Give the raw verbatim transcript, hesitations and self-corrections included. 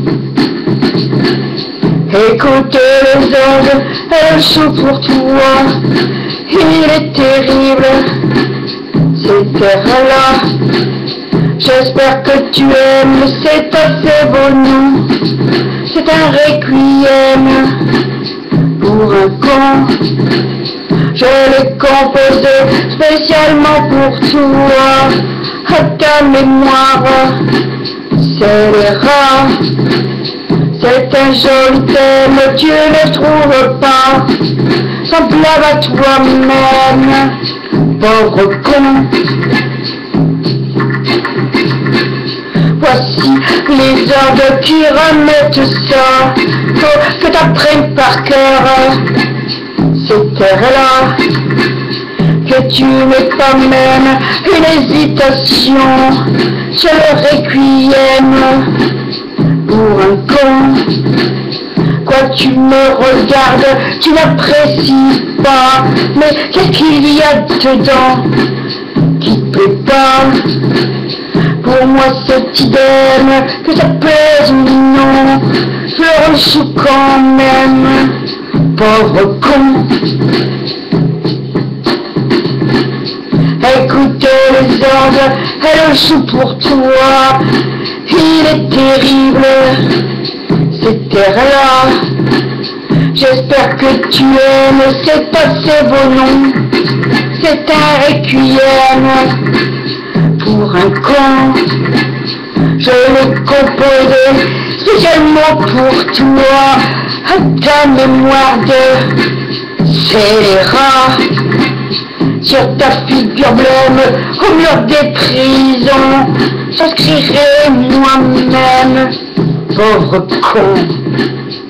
Écoute les anges, elles jouent pour toi. Il est terrible, cette terre-là. J'espère que tu aimes, c'est assez beau, non? C'est un requiem pour un con. Je l'ai composé spécialement pour toi. À ta mémoire, c'est les rats. C'est un joli thème, tu ne trouves pas. Semblable à toi-même, pauvre con. Voici les ordres qui remettent ça. Faut que t'apprennes par cœur cette terre-là. Que tu n'aies pas même une hésitation sur le requiem pour un con. Quoi tu me regardes, tu n'apprécies pas. Mais qu'est-ce qu'il y a dedans qui te plaît pas? Pour moi c'est idem, que ça plaise ou non, je le reçois quand même, pauvre con. Écoute les anges, elles jouent pour toi. Il est terrible, cette terre-là. J'espère que tu aimes, c'est assez beau, non? C'est un requiem pour un con. Je l'ai composé spécialement pour toi. À ta mémoire de scélérat. Sur ta figure blême, au mur des prisons, j'inscrirai moi-même, pauvre con.